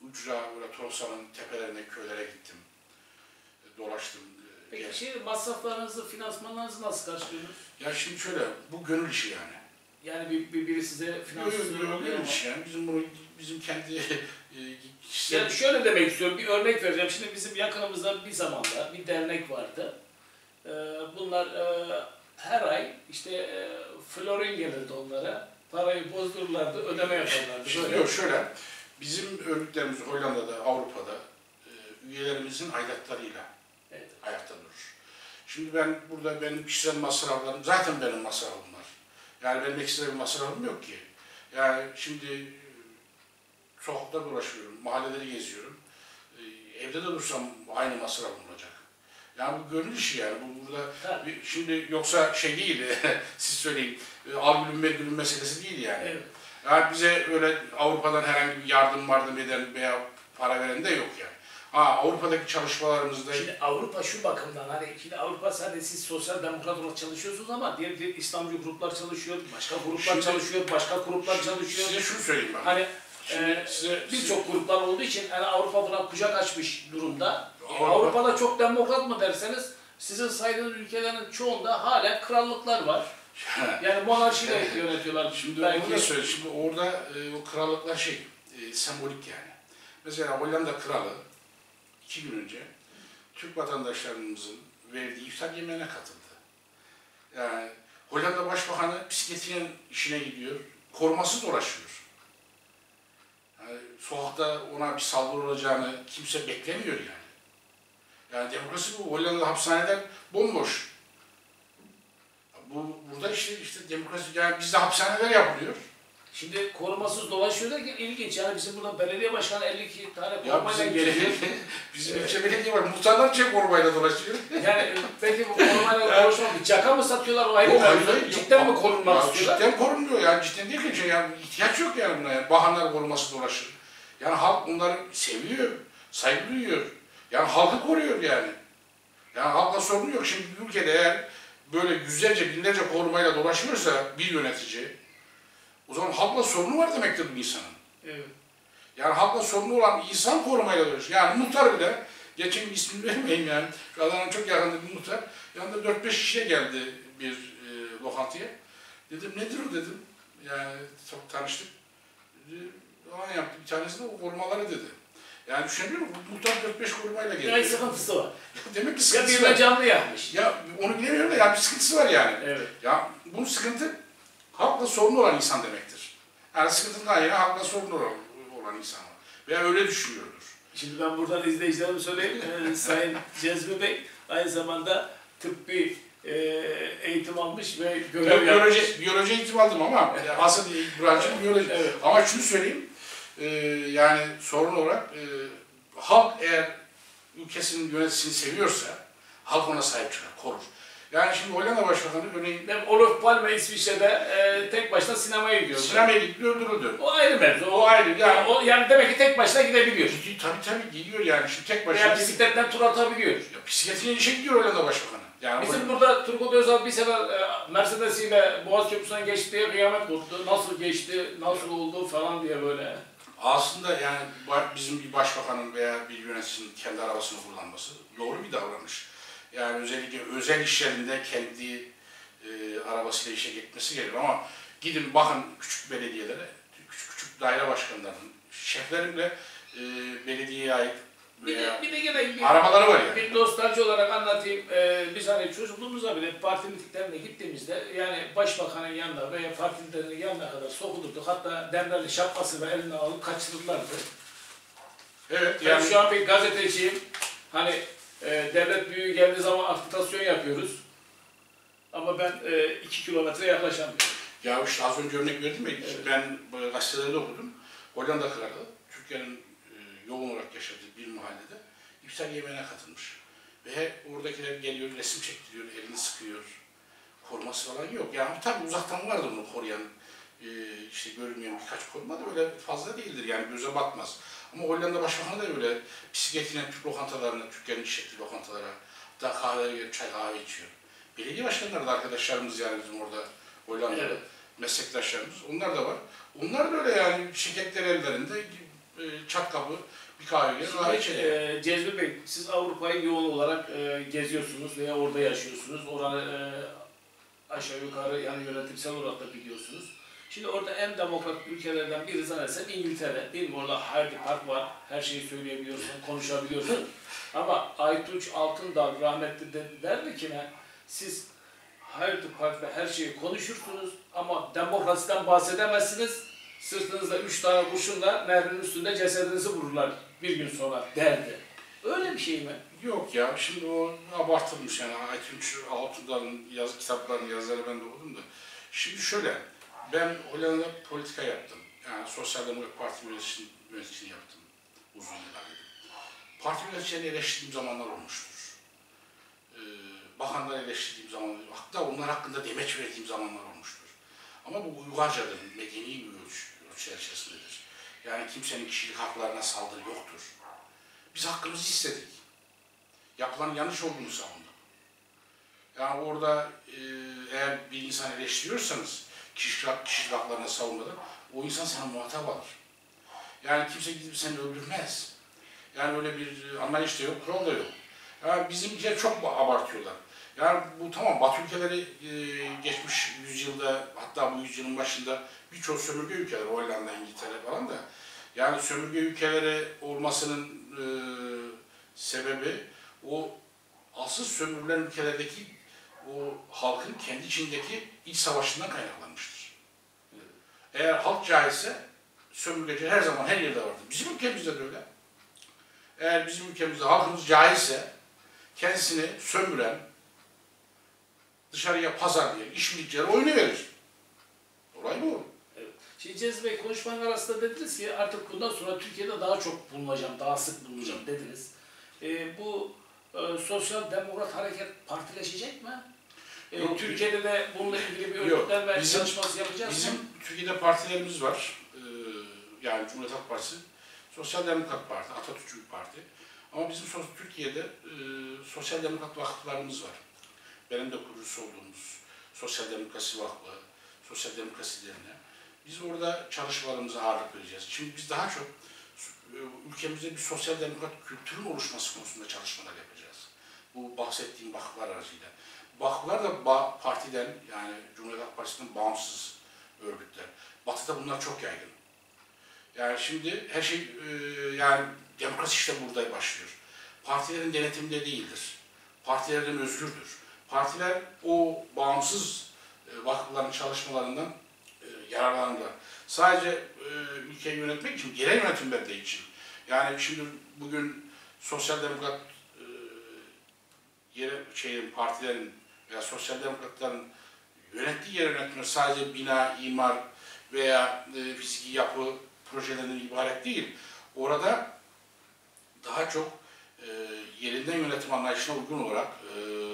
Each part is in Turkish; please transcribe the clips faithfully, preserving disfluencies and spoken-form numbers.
ucra, böyle Torosa'nın tepelerine, köylere gittim. Dolaştım. Peki geldim. Şey, masraflarınızı, finansmanlarınızı nasıl karşılıyorsunuz? Ya şimdi şöyle, bu gönül işi yani. Yani bir, bir biri size finansmanlar oluyor gönül işi yani. Bizim bunu, bizim kendi e, kişisel... Yani şöyle demek istiyorum, bir örnek vereceğim. Şimdi bizim yakınımızda bir zamanda bir dernek vardı. Ee, bunlar e, her ay işte e, florin gelirdi onlara. Parayı bozdururlardı, ödeme yaparlardı. Şimdi yok şöyle, bizim örgütlerimiz Hollanda'da, Avrupa'da e, üyelerimizin aidatlarıyla evet. ayakta durur. Şimdi ben burada benim kişisel masraflarım, zaten benim masrafım var. Yani benim ekstra bir masrafım yok ki. Yani şimdi sokakta dolaşıyorum, mahalleleri geziyorum. E, evde de dursam aynı masrafım olacak. Yani bu gönül işi yani. Bu burada bir, şimdi yoksa şey değil, siz söyleyin, al gülüm ver gülüm meselesi değil yani. Evet. Yani bize öyle Avrupa'dan herhangi bir yardım vardım eden veya para veren de yok yani. Ha, Avrupa'daki çalışmalarımızda... Şimdi Avrupa şu bakımdan, hani şimdi Avrupa sadece siz sosyal demokrat olarak çalışıyorsunuz ama diğer, diğer İslamcı gruplar çalışıyor, başka gruplar şimdi, çalışıyor, başka gruplar şimdi, çalışıyor. Size şunu söyleyeyim ben. Hani e, birçok gruplar olduğu için yani Avrupa buna kucak açmış durumda. Avrupa, Avrupa'da çok demokrat mı derseniz, sizin saydığınız ülkelerin çoğunda hala krallıklar var. Yani monarşiyle yönetiyorlar. Şimdi onu da söyle. Şimdi orada e, o krallıklar şey, e, sembolik yani. Mesela Hollanda kralı iki gün önce Türk vatandaşlarımızın verdiği iftar yemeğine katıldı. Yani Hollanda Başbakanı bisikletinin işine gidiyor, korumasız dolaşıyor. Yani sokakta ona bir saldırı olacağını kimse beklemiyor yani. Yani demokrasi bu. Hollanda hapishaneler bomboş. Bu burada işte işte demokrasi yani bizde hapishaneler yapılıyor. Şimdi korumasız dolaşıyor derken ilginç yani bizim burada belediye başkanı elli iki tane korumayla geliyor. Bizim ülke belediye var. Muhtarlar çek korumayla dolaşıyor. Yani peki bu korumayla dolaşmak caka mı satıyorlar o ayrı mı? Cidden mi korunmak istiyorlar? Cidden korunmuyor yani cidden değil ki yani ihtiyaç yok yani buna yani. Bahanlar koruması dolaşır. Yani halk bunları seviyor, saygı duyuyor. Yani halkı koruyor yani. Yani halkla sorun yok. Şimdi bir ülkede eğer böyle yüzlerce, binlerce korumayla dolaşıyorsa bir yönetici, o zaman halkla sorunu var demektir bu insanın. Evet. Yani halkla sorunu olan insan korumayla dolaşıyor. Yani muhtar bile, geçen ismini vermeyeyim yani, şu Adana'nın çok yakında bir muhtar, yanında dört beş kişiye geldi bir e, lokantaya. Dedim nedir o dedim, yani çok tanıştık. Dedi, falan yaptı, bir tanesi de o korumaları dedi. Yani düşünebiliyor musun? Muhtar dört beş korumayla geliyor. Yani sıkıntısı var. Demek ki sıkıntısı ya var. Ya bir canlı yapmış. Ya onu bilemiyorum da ya bir sıkıntısı var yani. Evet. Ya bunun sıkıntı halkla sorunlu olan insan demektir. Yani sıkıntının kaynağı halkla sorunlu olan, olan insan var. Veya öyle düşünüyordur. Şimdi ben buradan izleyicilerime söyleyeyim. Ee, Sayın Cezmi Bey aynı zamanda tıbbi e, eğitim almış ve görev yapmış. Biyoloji, biyoloji eğitim aldım ama asıl branşım biyoloji. Evet. Ama şunu söyleyeyim. Ee, yani sorun olarak e, halk eğer ülkesinin yöneticisini seviyorsa halk ona sahip çıkar, korur. Yani şimdi Hollanda Başbakanı örneğin... Olof Palme İsviçre'de e, tek başına sinemaya gidiyor. Sinemaya gidiyor, öldürüldü. O ayrı mevzu. O ayrı. Yani, yani, o, yani demek ki tek başına gidebiliyor. Gidiyor, tabii tabii gidiyor yani. Şimdi tek başına... Yani bisikletten tur atabiliyor. Ya, bisikletine işe gidiyor Hollanda Başbakanı. Yani bizim Hollanda... burada Turgut Özal bir sefer e, Mercedes'iyle Boğaz Köprüsü'nden geçti diye kıyamet koptu. Nasıl geçti, nasıl oldu falan diye böyle. Aslında yani bizim bir başbakanın veya bir yöneticinin kendi arabasını kullanması doğru bir davranış. Yani özellikle özel işlerinde kendi e, arabasıyla işe gitmesi gerekiyor ama gidin bakın küçük belediyelere, küçük küçük daire başkanlarının, şeflerin bile e, belediyeye ait veya bir de, bir de gene bir, arabaları var yani. Bir nostalji olarak anlatayım. Ee, biz hani çocukluğumuzda bile parti mitiklerine gittiğimizde yani başbakanın yanına veya parti liderinin yanına kadar sokulurduk. Hatta Demirel'in şapkası ve eline alıp kaçırırlardı. Evet. Yani ben şu an bir gazeteciyim. Hani e, devlet büyüğü geldiği zaman agitasyon yapıyoruz. Ama ben e, iki kilometre yaklaşamıyorum. Ya işte az önce örnek verdim ya, evet. Ben gazetelerde okudum. Hollanda kralı, Türkiye'nin e, yoğun olarak yaşadığı bir mahallede iftar yemeğine katılmış. Ve oradakiler geliyor, resim çektiriyor, elini sıkıyor. Koruması falan yok. Yani tabii uzaktan vardır bunu koruyan, e, işte görünmeyen birkaç koruma da öyle fazla değildir. Yani göze batmaz. Ama Hollanda Başbakanı da öyle bisikletine Türk lokantalarına, Türkiye'nin işlettiği lokantalara, hatta kahve, çay kahve içiyor. Belediye başkanları da arkadaşlarımız yani bizim orada Hollanda'da, evet. Meslektaşlarımız, onlar da var. Onlar da öyle yani şirketler ellerinde e, çat kapı bir kahve gelir, kahve içelim. E, Cezmi Bey, siz Avrupa'yı yoğun olarak e, geziyorsunuz veya orada yaşıyorsunuz. Oranı e, aşağı yukarı yani yönetimsel olarak da biliyorsunuz. Şimdi orada en demokrat ülkelerden biri zannedersem İngiltere, değil mi? Orada Hyde Park var, her şeyi söyleyebiliyorsun, konuşabiliyorsun. Ama Aytunç Altındağ rahmetli de derdi ki ne? Siz Hyde Park'ta her şeyi konuşursunuz ama demokrasiden bahsedemezsiniz. Sırtınızda üç tane kurşunla nehrin üstünde cesedinizi vururlar bir gün sonra derdi. Öyle bir şey mi? Yok ya, şimdi o abartılmış yani. Aytunç Altındağ'ın yaz, kitaplarını, yazıları ben de okudum da. Şimdi şöyle, ben Hollanda'da politika yaptım. Yani Sosyal Demokrat Parti yöneticiliğini yaptım uzun yıllar. Parti yöneticilerini eleştirdiğim zamanlar olmuştur. Ee, bakanları eleştirdiğim zamanlar, hatta onlar hakkında demeç verdiğim zamanlar olmuştur. Ama bu uygarcadır, medeni bir ölçü, ölçü içerisindedir. Yani kimsenin kişilik haklarına saldırı yoktur. Biz hakkımızı istedik. Yapılan yanlış olduğunu savunduk. Yani orada e, eğer bir insan eleştiriyorsanız, kişilik, kişilik haklarına savunmadan, o insan sana muhatap alır. Yani kimse gidip seni öldürmez. Yani öyle bir anlayış da yok, kural da yok. Yani bizimkiler çok abartıyorlar. Yani bu tamam, Batı ülkeleri e, geçmiş yüzyılda, hatta bu yüzyılın başında birçok sömürge ülkeler, Hollanda, İngiltere falan da, yani sömürge ülkeleri olmasının e, sebebi o asıl sömürülen ülkelerdeki o halkın kendi içindeki iç savaşından kaynaklanmıştır. Eğer halk cahilse sömürgeci her zaman her yerde vardır. Bizim ülkemizde de öyle. Eğer bizim ülkemizde halkımız cahilse kendisini sömüren, dışarıya pazarlayan işbirlikçilere oyunu verir. Olay bu. Evet. Şimdi Cezmi Bey, konuşmanın arasında dediniz ki artık bundan sonra Türkiye'de daha çok bulunacağım, daha sık bulunacağım dediniz. E, bu e, Sosyal Demokrat Hareket partileşecek mi? E, Yok, Türkiye'de de bununla ilgili bir yok, örgütlenme bizim, çalışması yapacağız bizim mı? Bizim Türkiye'de partilerimiz var. Ee, yani Cumhuriyet Halk Partisi, Sosyal Demokrat Parti, Atatürkçü bir parti. Ama bizim Türkiye'de e, Sosyal Demokrat vakıflarımız var. Benim de kurucusu olduğumuz Sosyal Demokrasi Vakfı, Sosyal Demokrasi Derneği. Biz orada çalışmalarımıza ağırlık vereceğiz. Şimdi biz daha çok ülkemizde bir sosyal demokrat kültürün oluşması konusunda çalışmalar yapacağız. Bu bahsettiğim vakıflar aracıyla. Vakıflar da partiden, yani Cumhuriyet Halk Partisi'nin bağımsız örgütler. Batı'da bunlar çok yaygın. Yani şimdi her şey, yani demokrasi işte burada başlıyor. Partilerin denetiminde değildir. Partilerin özgürdür. Partiler o bağımsız vakıfların çalışmalarından yararlanırlar. Sadece e, ülkeyi yönetmek için, genel yönetimler de için. Yani şimdi bugün sosyal demokrat e, yere, şeyin, partilerin veya sosyal demokratların yönettiği yer yönetmek sadece bina, imar veya e, fiziki yapı projelerinden ibaret değil. Orada daha çok e, yerinden yönetim anlayışına uygun olarak e,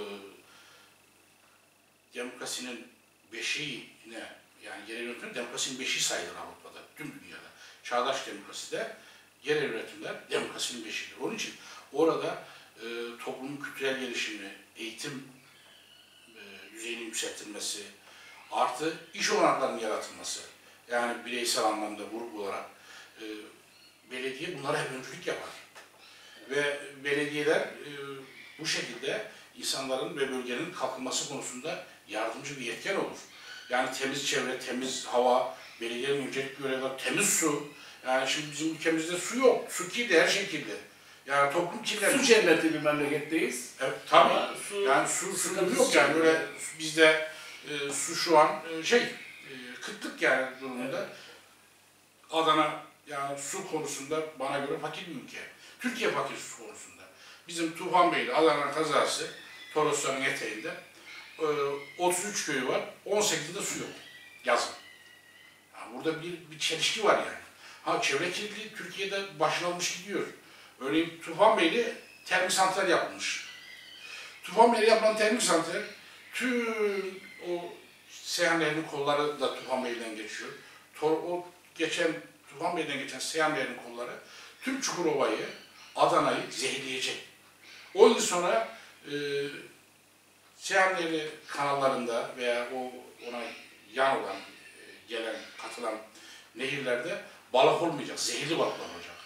demokrasinin beşiğine, yani yerel yönetimler demokrasinin beşiği sayılır Avrupa'da, tüm dünyada. Çağdaş demokraside yerel yönetimler demokrasinin beşiğidir. Onun için orada e, toplumun kültürel gelişimi, eğitim e, yüzeyinin yükseltilmesi, artı iş olanaklarının yaratılması, yani bireysel anlamda grup olarak e, belediye bunlara hep öncülük yapar. Ve belediyeler e, bu şekilde insanların ve bölgenin kalkınması konusunda yardımcı bir yetken olur. Yani temiz çevre, temiz hava, belediyenin öncelikli görevleri, temiz su. Yani şimdi bizim ülkemizde su yok. Su kirli, her şey kirli. Yani toplum kirli. Su cenneti bir memleketteyiz. Evet, tabii. Ama su, yani su, su yok yani. Böyle bizde e, su şu an e, şey, e, kıtlık yani durumunda. Evet. Adana yani su konusunda bana göre fakir bir ülke. Türkiye fakir su konusunda. Bizim Tufanbeyli Adana kazası, Torosların eteğinde otuz üç köyü var, on sekizinde su yok, yazın. Yani burada bir, bir çelişki var yani. Ha, çevre kirliliği Türkiye'de başına almış gidiyor. Örneğin Tufanbeyli termik santral yapılmış. Tufanbeyli yapılan termik santral, tüm o Seyhan Nehri'nin kolları da Tufanbeyli'den geçiyor. Tor, o geçen Tufanbeyli'den geçen Seyhan Nehri'nin kolları tüm Çukurova'yı, Adana'yı zehirleyecek. on yıl sonra e, Seyhan Nehri kanallarında veya o ona yan olan, gelen, katılan nehirlerde balık olmayacak, zehirli balıklar olacak.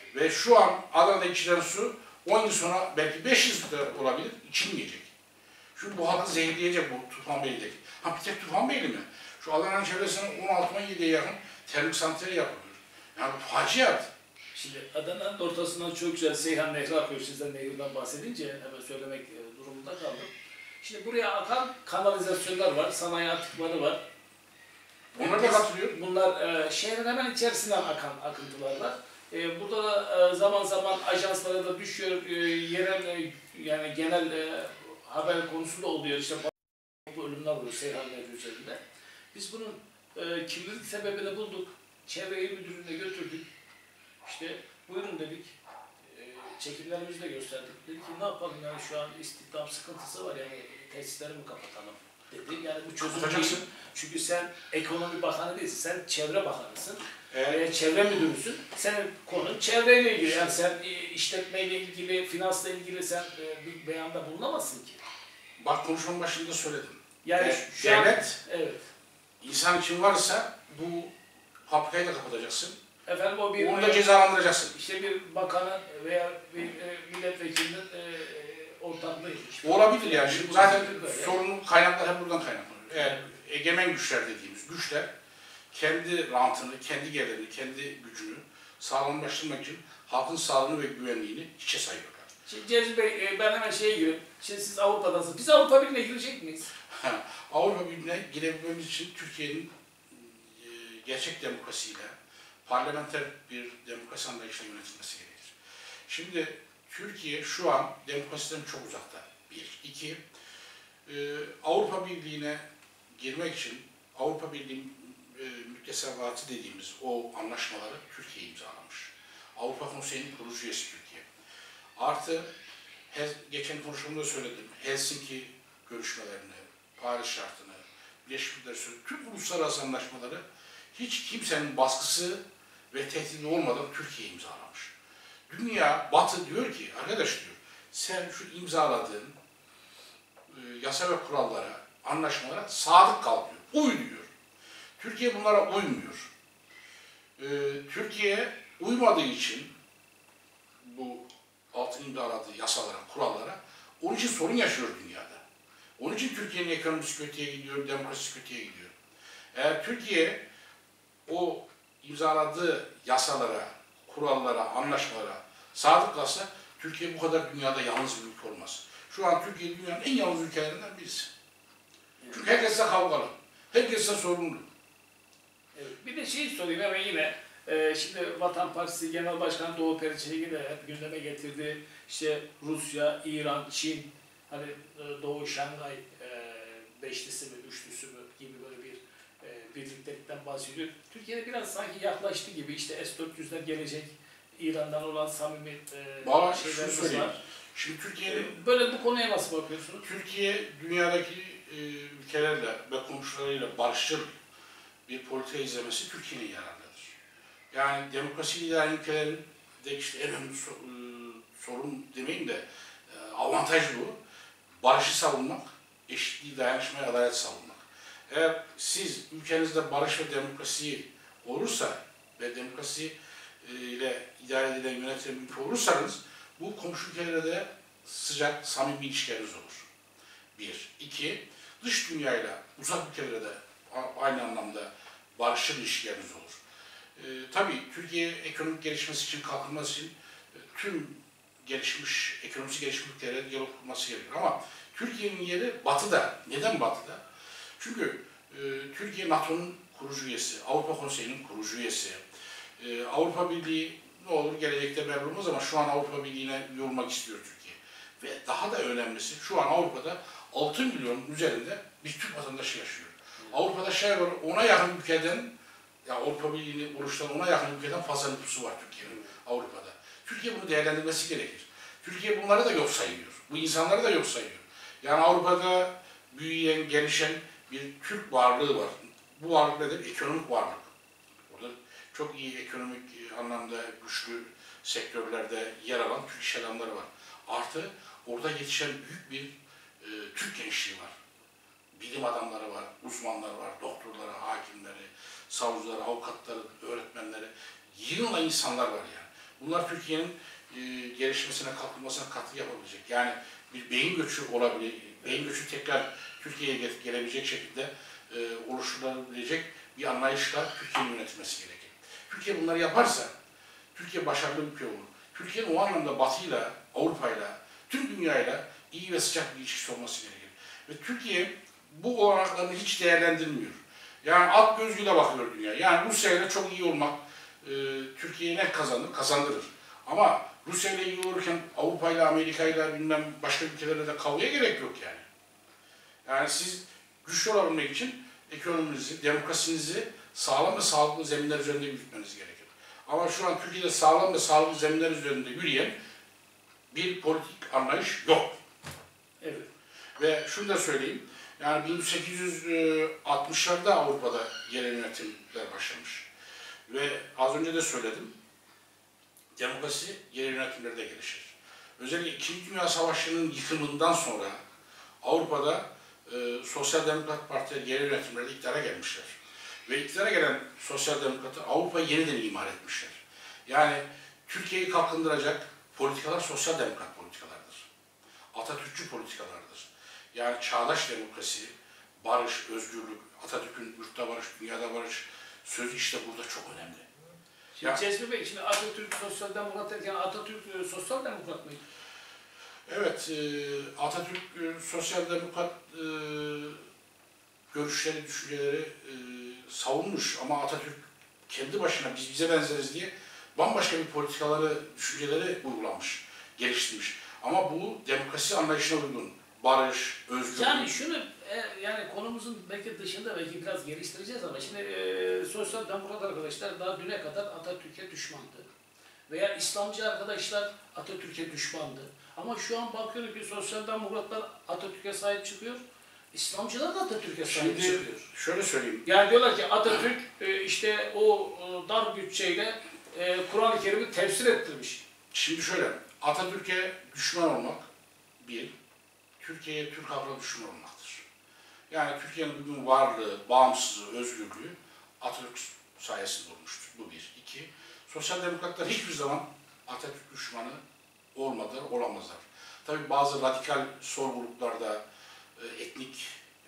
Ve şu an Adana'da içilen su on yıl sonra belki beş yüz de olabilir, içilmeyecek. Çünkü bu halkı zehirleyecek bu Tufanbeyli'deki. Ha bir tek Tufanbeyli mi? Şu Adana'nın çevresinin on altı on yediye yakın termik santral yapılıyor. Yani bu faciat. Şimdi Adana'nın ortasından çok güzel Seyhan Nehri akıyor. Sizden nehirden bahsedince hemen söylemek durumunda kaldım. Şimdi buraya akan kanalizasyonlar var, sanayi atıkları var. Onlar da katılıyor. Bunlar e, şehrin hemen içerisinden akan akıntılar var. E, burada da e, zaman zaman ajanslara da düşüyor, e, yerel e, yani genel e, haber konusu da oluyor. İşte bu ölümler oluyor Seyhan Nehri üzerinde. Biz bunun e, kirlilik sebebini bulduk. Çevre İl Müdürlüğü'ne götürdük. İşte buyurun dedik. E, çekimlerimizi de gösterdik. Dedik ki ne yapalım yani şu an istihdam sıkıntısı var yani tesisleri mi kapatalım dedi. Yani bu çözüm değil. Çünkü sen ekonomi bakanı değilsin, sen çevre bakanısın. Evet. Çevre müdürüsün. Senin konun çevreyle ilgili. Yani sen işletmeyle ilgili, finansla ilgili sen bir beyanda bulunamazsın ki. Bak konuşmanın başında söyledim. Yani evet, şu devlet, an, evet. insan için varsa bu fabrikayı da kapatacaksın. Efendim o bir... Onu da cezalandıracaksın. İşte bir bakanın veya bir e, milletvekilinin e, ortaklığı. Olabilir yani. Şimdi zaten sorunun kaynakları hep buradan kaynaklanıyor. Eğer egemen güçler dediğimiz güçler kendi rantını, kendi gelirini, kendi gücünü sağlamlaştırmak için halkın sağlığını ve güvenliğini hiçe sayıyorlar. Şimdi Cezmi Bey, ben hemen şeye gireyim. Şimdi siz Avrupa'dasınız. Biz Avrupa Birliği'ne girecek miyiz? Avrupa Birliği'ne girebilmemiz için Türkiye'nin gerçek demokrasiyle, parlamenter bir demokrasi anlayışla yönetilmesi gerekir. Şimdi Türkiye şu an demokrasiden çok uzakta. Bir. İki, Avrupa Birliği'ne girmek için Avrupa Birliği e, müktesebatı dediğimiz o anlaşmaları Türkiye imzalamış. Avrupa Konseyi'nin kurucu üyesi Türkiye. Artı, her, geçen konuşmamda söyledim, Helsinki görüşmelerini, Paris Şartı'nı, Birleşmiş Milletler Sözleşmesi, tüm uluslararası anlaşmaları hiç kimsenin baskısı ve tehdidi olmadan Türkiye imzalamış. Dünya, Batı diyor ki, arkadaş diyor, sen şu imzaladığın e, yasa ve kurallara, anlaşmalara sadık kal diyor, uy diyor. Türkiye bunlara uymuyor. Ee, Türkiye uymadığı için bu altın imzaladığı yasalara, kurallara, onun için sorun yaşıyor dünyada. Onun için Türkiye'nin ekonomisi kötüye gidiyor, demokrasisi kötüye gidiyor. Eğer Türkiye o imzaladığı yasalara, kurallara, anlaşmalara sadık kalsa, Türkiye bu kadar dünyada yalnız bir ülke olmaz. Şu an Türkiye dünyanın en yalnız ülkelerinden birisi. Çünkü herkesle kavgalı, herkesle sorumlu. Evet, bir de şey sorayım hemen yine. Ee, şimdi Vatan Partisi Genel Başkanı Doğu Perinçek'i de hep gündeme getirdi. İşte Rusya, İran, Çin, hani Doğu Şangay e, beşlisi mi, üçlüsü mü gibi böyle bir e, birliktelikten bahsediyor. Türkiye'de biraz sanki yaklaştı gibi. İşte S dört yüzler gelecek, İran'dan olan samimi e, şeylerimiz var. Şimdi Türkiye'nin... Böyle bu konuya nasıl bakıyorsunuz? Türkiye dünyadaki e, ülkelerle ve komşularıyla barışçıl bir politika izlemesi Türkiye'nin yararlıdır. Yani demokrasi idare ülkelerin de işte en önemli so, e, sorun demeyeyim de e, avantaj bu. Barışı savunmak, eşitliği, dayanışmayı, adalet savunmak. Eğer siz ülkenizde barış ve demokrasi olursa ve demokrasi e, ile idare edilen yönetilen ülke olursanız bu komşu ülkelere de sıcak, samimi ilişkileriniz olur. Bir. İki, dış dünyayla uzak ülkelere de aynı anlamda barışçıl ilişkileriniz olur. Ee, tabii Türkiye ekonomik gelişmesi için, kalkınması için e, tüm gelişmiş, ekonomisi gelişmiş ülkelere diyalog kurması gerekiyor. Ama Türkiye'nin yeri batıda. Neden batıda? Çünkü e, Türkiye NATO'nun kurucu üyesi, Avrupa Konseyi'nin kurucu üyesi, e, Avrupa Birliği ne olur gelecekte belli olmaz ama şu an Avrupa Birliği'ne üye olmak istiyor Türkiye. Ve daha da önemlisi şu an Avrupa'da altı milyonun üzerinde bir Türk vatandaşı yaşıyor. Avrupa'da şey var, ona yakın ülkeden, ya Avrupa Birliği'ni oluşturan ona yakın ülkeden fazla nüfusu var Türkiye'nin Avrupa'da. Türkiye bunu değerlendirmesi gerekir. Türkiye bunları da yok sayıyor. Bu insanları da yok sayıyor. Yani Avrupa'da büyüyen, gelişen bir Türk varlığı var. Bu varlık nedir? Ekonomik varlık. Orada çok iyi ekonomik anlamda güçlü sektörlerde yer alan Türk iş adamları var. Artı orada yetişen büyük bir e, Türk gençliği var. Bilim adamları var, uzmanları var, doktorları, hakimleri, savcıları, avukatları, öğretmenleri, yığınla insanlar var yani. Bunlar Türkiye'nin e, gelişmesine, kalkınmasına katkı yapabilecek. Yani bir beyin göçü olabilir, beyin göçü tekrar Türkiye'ye gelebilecek şekilde e, oluşturulabilecek bir anlayışla Türkiye'nin yönetilmesi gerekir. Türkiye bunları yaparsa, Türkiye başarılı bir ülke olur. Türkiye'nin o anlamda Batı'yla, Avrupa'yla, tüm dünyayla iyi ve sıcak bir ilişkisi olması gerekir. Ve Türkiye bu olanaklarını hiç değerlendirmiyor. Yani alt gözüyle bakıyor dünya. Yani Rusya ile çok iyi olmak e, Türkiye'ye ne kazanır? Kazandırır. Ama Rusya ile iyi olurken Avrupa ile, Amerika ile, bilmem başka ülkelerle de kavgaya gerek yok yani. Yani siz güçlü olabilmek için ekonominizi, demokrasinizi sağlam ve sağlıklı zeminler üzerinde yürütmeniz gerekir. Ama şu an Türkiye'de sağlam ve sağlıklı zeminler üzerinde yürüyen bir politik anlayış yok. Evet. Ve şunu da söyleyeyim, yani bin sekiz yüz altmışlarda Avrupa'da yerel yönetimler başlamış. Ve az önce de söyledim, demokrasi yerel yönetimlerde gelişir. Özellikle İkinci Dünya Savaşı'nın yıkımından sonra Avrupa'da e, Sosyal Demokrat Partiler yerel yönetimlerde iktidara gelmişler. Ve iktidara gelen Sosyal Demokratlar Avrupa'yı yeniden imar etmişler. Yani Türkiye'yi kalkındıracak politikalar sosyal demokrat politikalardır. Atatürkçü politikalardır. Yani çağdaş demokrasi, barış, özgürlük, Atatürk'ün yurtta barış, dünyada barış sözü işte burada çok önemli. Şimdi Cezmi Bey, şimdi Atatürk sosyal demokrat derken Atatürk e, sosyal demokrat mıydı? Evet, e, Atatürk e, sosyal demokrat e, görüşleri, düşünceleri e, savunmuş ama Atatürk kendi başına biz bize benzeriz diye bambaşka bir politikaları, düşünceleri uygulamış, geliştirmiş. Ama bu demokrasi anlayışına uygun. Barış, özgürlük. Yani şunu, e, yani konumuzun belki dışında belki biraz geliştireceğiz ama şimdi e, sosyal demokrat arkadaşlar daha düne kadar Atatürk'e düşmandı. Veya İslamcı arkadaşlar Atatürk'e düşmandı. Ama şu an bakıyorum ki sosyal demokratlar Atatürk'e sahip çıkıyor. İslamcılar da Atatürk'e sahip Şimdi çıkıyor. şöyle söyleyeyim. Yani diyorlar ki Atatürk e, işte o e, dar bütçeyle e, Kur'an-ı Kerim'i tefsir ettirmiş. Şimdi şöyle, Atatürk'e düşman olmak bir, Türkiye'ye, Türk halkına düşman olmaktır. Yani Türkiye'nin bugün varlığı, bağımsızlığı, özgürlüğü Atatürk sayesinde olmuştur. Bu bir. İki, sosyal demokratlar hiçbir zaman Atatürk düşmanı olmadılar, olamazlar. Tabii bazı radikal sol gruplarda, etnik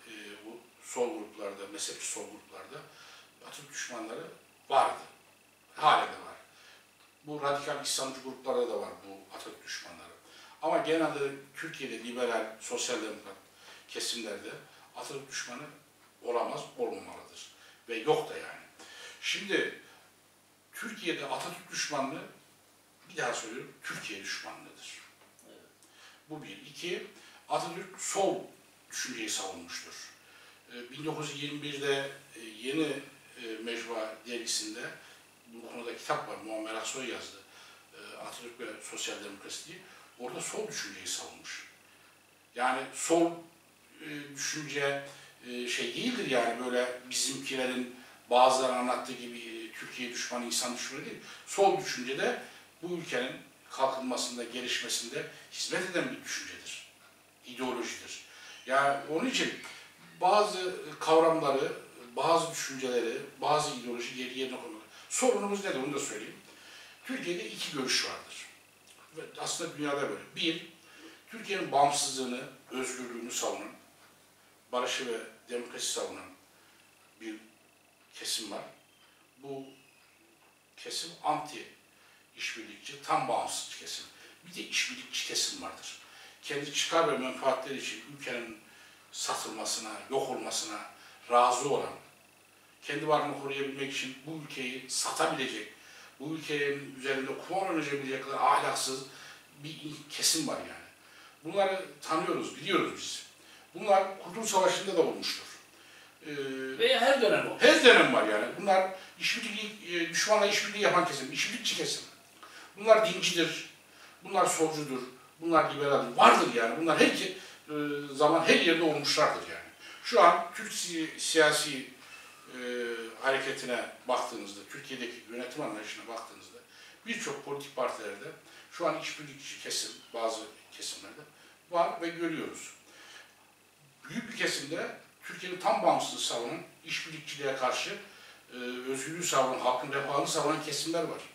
sol gruplarda, mezhepçi sol gruplarda Atatürk düşmanları vardı. Hala da var. Bu radikal İslamcı gruplarda da var bu Atatürk düşmanları. Ama genelde Türkiye'de liberal, sosyal demokrat kesimlerde Atatürk düşmanı olamaz, olmamalıdır. Ve yok da yani. Şimdi Türkiye'de Atatürk düşmanlığı, bir daha söylüyorum, Türkiye düşmanlığıdır. Bu bir. İki, Atatürk sol düşünceyi savunmuştur. bin dokuz yüz yirmi bir'de Yeni Mecmua dergisinde bu konuda kitap var, Muammer Aksoy yazdı. Atatürk ve Sosyal Demokrasi diye. Orada sol düşünceyi savunmuş. Yani sol düşünce şey değildir yani böyle bizimkilerin bazıları anlattığı gibi Türkiye düşmanı, insan düşmanı değil. Sol düşüncede bu ülkenin kalkınmasında, gelişmesinde hizmet eden bir düşüncedir. İdeolojidir. Yani onun için bazı kavramları, bazı düşünceleri, bazı ideoloji geri yerine koymak. Sorunumuz nedir onu da söyleyeyim. Türkiye'de iki görüş vardır. Ve aslında dünyada böyle. Bir, Türkiye'nin bağımsızlığını, özgürlüğünü savunan, barışı ve demokrasi savunan bir kesim var. Bu kesim anti işbirlikçi, tam bağımsız kesim. Bir de işbirlikçi kesim vardır. Kendi çıkar ve menfaatleri için ülkenin satılmasına, yok olmasına razı olan, kendi varlığını koruyabilmek için bu ülkeyi satabilecek, bu ülkenin üzerinde kumar oynayabilecek kadar ahlaksız bir kesim var yani. Bunları tanıyoruz, biliyoruz biz. Bunlar Kurtuluş Savaşı'nda da olmuştur. Ee, Veya her dönem o. Her dönem var yani. Bunlar işbirliği, düşmanla işbirliği yapan kesim, işbirlikçi kesim. Bunlar dincidir, bunlar solcudur, bunlar liberaldir. Vardır yani. Bunlar her zaman her yerde olmuşlardır yani. Şu an Türk si siyasi e, hareketine baktığınızda, Türkiye'deki yönetim anlayışına baktığınızda birçok politik partilerde şu an işbirlikçi kesim, bazı kesimlerde var ve görüyoruz. Büyük bir kesimde Türkiye'nin tam bağımsızlığı savunan, işbirlikçiliğe karşı e, özgürlüğü savunan, halkın refahını savunan kesimler var.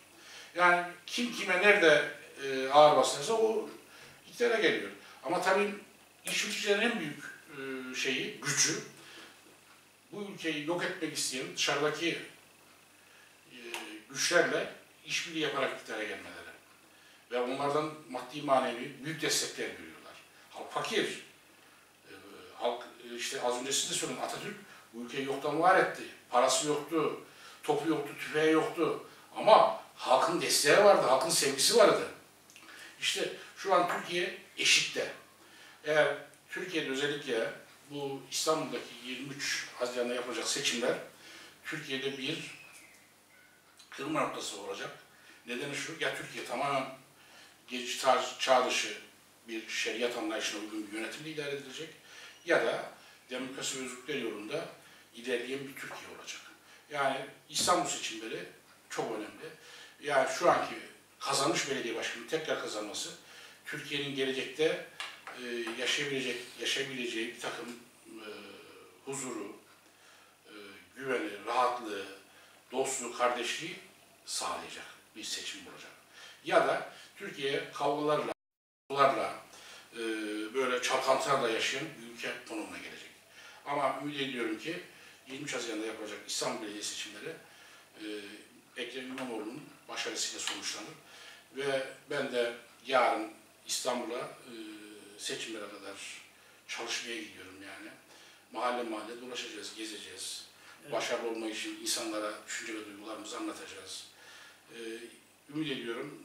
Yani kim kime nerede e, ağır basarsa o iktidara geliyor. Ama tabii işbirlikçilerin en büyük e, şeyi, gücü, bu ülkeyi yok etmek isteyen dışarıdaki e, güçlerle işbirliği yaparak iktidara gelmeleri. Ve onlardan maddi manevi büyük destekler görüyorlar. Halk fakir. E, halk işte az önce siz de söylediniz, Atatürk bu ülkeyi yoktan var etti. Parası yoktu, topu yoktu, tüfeği yoktu. Ama halkın desteği vardı, halkın sevgisi vardı. İşte şu an Türkiye eşitte. Eğer Türkiye'de özellikle bu İstanbul'daki yirmi üç Haziran'da yapılacak seçimler Türkiye'de bir kırılma noktası olacak. Nedeni şu, ya Türkiye tamamen geçici çağ dışı bir şeriat anlayışına uygun bir yönetimle idare edilecek ya da demokrasi ve özgürlükler yolunda ilerleyen bir Türkiye olacak. Yani İstanbul seçimleri çok önemli. Yani şu anki kazanmış belediye başkanı tekrar kazanması Türkiye'nin gelecekte e, yaşayabilecek, yaşayabileceği bir takım e, huzuru, e, güveni, rahatlığı, dostluğu, kardeşliği sağlayacak bir seçim olacak. Ya da Türkiye kavgalarla, kavgalarla e, böyle çalkantılarla yaşayan bir ülke konumuna gelecek. Ama ümit ediyorum ki yirmi üç Haziran'da yapılacak İstanbul Belediye seçimleri e, Ekrem İmamoğlu'nun başarısıyla sonuçlanır. Ve ben de yarın İstanbul'a e, seçimlere kadar çalışmaya gidiyorum yani. Mahalle mahalle dolaşacağız, gezeceğiz. Evet. Başarılı olmak için insanlara düşünce ve duygularımızı anlatacağız. E, ümit ediyorum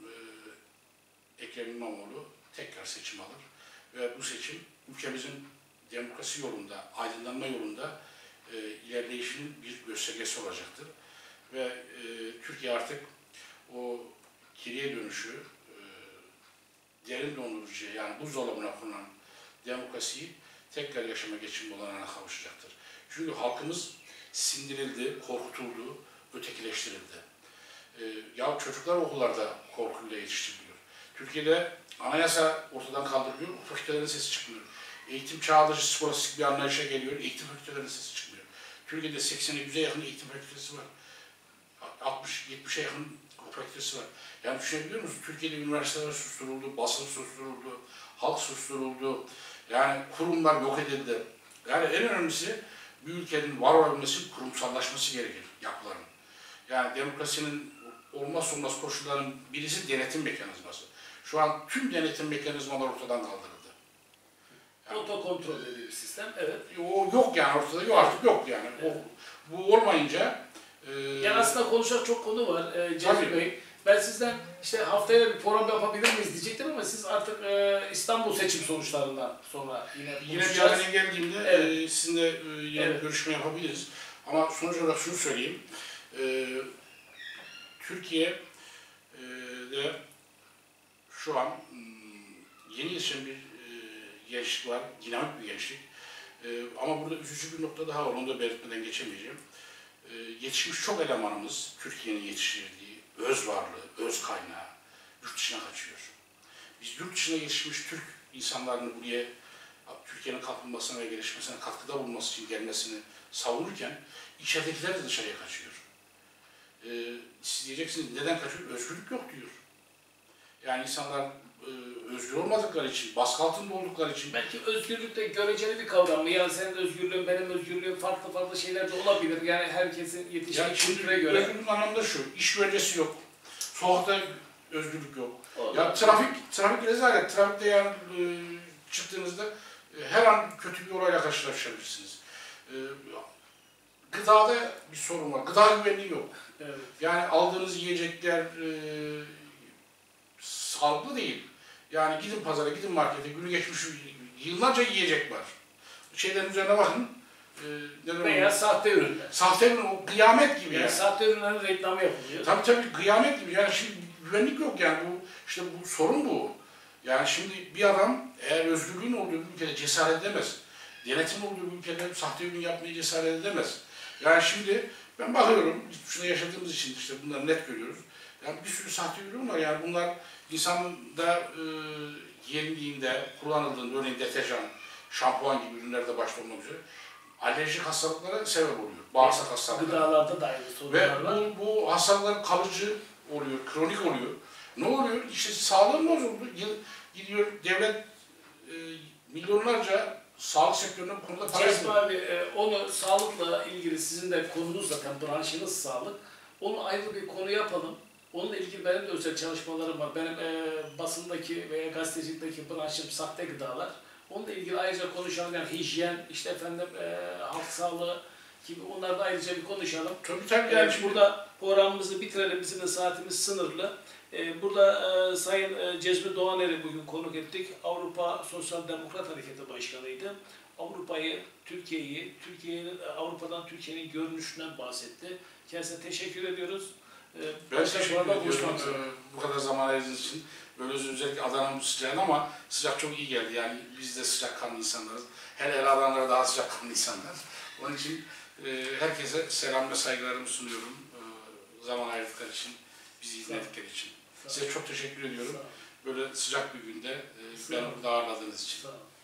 e, Ekrem İmamoğlu tekrar seçim alır. Ve bu seçim ülkemizin demokrasi yolunda, aydınlanma yolunda e, ilerleyişinin bir göstergesi olacaktır. Ve e, Türkiye artık o geriye dönüşü, e, derin dondurucuya yani buzdolabına konulan demokrasiyi tekrar yaşama geçirme olanağına kavuşacaktır. Çünkü halkımız sindirildi, korkutuldu, ötekileştirildi. E, ya çocuklar okullarda korkuyla yetiştiriliyor. Türkiye'de anayasa ortadan kaldırılıyor, fakültelerin sesi çıkmıyor. Eğitim çağ dışı skolastik bir anlayışa geliyor, eğitim fakültelerinin sesi çıkmıyor. Türkiye'de seksene yüze yakın eğitim fakültesi var. altmış yetmişe yakın fakültesi var. Yani düşünebiliyor musunuz? Türkiye'de üniversiteler susturuldu, basın susturuldu, halk susturuldu. Yani kurumlar yok edildi. Yani en önemlisi bir ülkenin var olabilmesi, kurumsallaşması gerekir yapıların. Yani demokrasinin olmazsa olmaz koşullarının birisi denetim mekanizması. Şu an tüm denetim mekanizmaları ortadan kaldırıldı. Yani, otokontrol dediği bir sistem, evet. O yok yani ortada, yok artık yok yani. Evet. O, bu olmayınca Ee, yani aslında konuşacak çok konu var e, Cezmi Bey. Ben sizden işte haftaya bir program yapabilir miyiz diyecektim ama siz artık e, İstanbul seçim sonuçlarından sonra yine Yine bir araya geldiğimde evet. e, sizinle e, yine evet. görüşme yapabiliriz. Ama sonuç olarak şunu söyleyeyim. E, Türkiye'de şu an yeni yetişen bir e, gençlik var, dinamik bir gençlik. E, ama burada üzücü bir nokta daha var, onu da belirtmeden geçemeyeceğim. Ee, yetişmiş çok elemanımız, Türkiye'nin yetiştirdiği öz varlığı, öz kaynağı yurt dışına kaçıyor. Biz yurt dışına yetişmiş Türk insanlarını buraya, Türkiye'nin kalkınmasına ve gelişmesine katkıda bulunması için gelmesini savunurken içeridekiler de dışarıya kaçıyor. Ee, siz diyeceksiniz, neden kaçıyor? Özgürlük yok diyor. Yani insanlar e, özgür olmadıkları için, baskı altında oldukları için. Belki özgürlük de göreceli bir kavram mı? Yani senin özgürlüğün, benim özgürlüğüm farklı farklı şeyler de olabilir. Yani herkesin yetiştiği kültüre göre. Özgürlük anlamda şu, iş güvencesi yok, sokakta özgürlük yok. Olur. Ya trafik, trafik rezalet. Trafikte yani e, çıktığınızda e, her an kötü bir olayla karşılaşabilirsiniz. E, gıdada bir sorun var, gıda güvenliği yok. Evet. Yani aldığınız yiyecekler e, sağlıklı değil. Yani gidin pazara, gidin markete, günü geçmiş yıllarca yiyecek var. Şeylerin üzerine bakın. E, Veya sahte ürünler. Sahte ürün, o kıyamet gibi yani. yani. Sahte ürünlerin reklamı yapılıyor. Tabii tabii kıyamet gibi. Yani şimdi güvenlik yok yani. Bu işte bu sorun bu. Yani şimdi bir adam eğer özgürlüğün olduğu bir ülkede cesaret edemez. Denetim olduğu bir ülkede sahte ürün yapmayı cesaret edemez. Yani şimdi ben bakıyorum, biz şurada yaşadığımız için işte bunları net görüyoruz. Yani bir sürü sahte ürün var yani bunlar insanda e, yendiğinde, kullanıldığında örneğin deterjan, şampuan gibi ürünlerde başta olmak üzere alerjik hastalıklara sebep oluyor. Bağırsak hastalıkları. Gıdalarda da aynı sorunlar Ve var. bu, bu hastalıkların kalıcı oluyor, kronik oluyor. Ne oluyor? İşte sağlığım bozuldu. Gidiyor devlet e, milyonlarca sağlık sektörüne bu konuda para Cezmi veriyor. abi, e, onu sağlıkla ilgili sizin de konunuz zaten branşınız sağlık. Onu ayrı bir konu yapalım. Onunla ilgili benim de özel çalışmalarım var. Benim e, basındaki veya gazetecilikteki branşım sahte gıdalar. Onunla ilgili ayrıca konuşalım. Yani hijyen, işte efendim e, halk sağlığı gibi onlarda ayrıca bir konuşalım. Tabii tabii. Yani Yani şimdi burada programımızı bitirelim. Bizim de saatimiz sınırlı. Ee, Burada e, Sayın e, Cezmi Doğaner'i bugün konuk ettik. Avrupa Sosyal Demokrat Hareketi Başkanı'ydı. Avrupa'yı, Türkiye'yi, Türkiye'nin Avrupa'dan Türkiye'nin görünüşünden bahsetti. Kendisine teşekkür ediyoruz. Ee, ben başka teşekkür programda ediyorum buluşmak üzere. e, bu kadar zaman ayırdığınız için. Böyle özellikle Adana'nın bu sıcağına ama sıcak çok iyi geldi. Yani biz de sıcakkanlı insanlarız. Hele hele Adana'lara daha sıcakkanlı insanlar. Onun için e, herkese selam ve saygılarımı sunuyorum. E, zaman ayırdıkları için, bizi izledikleri için. Size çok teşekkür ediyorum. Böyle sıcak bir günde e, beni burada ağırladığınız için. Sağ olun.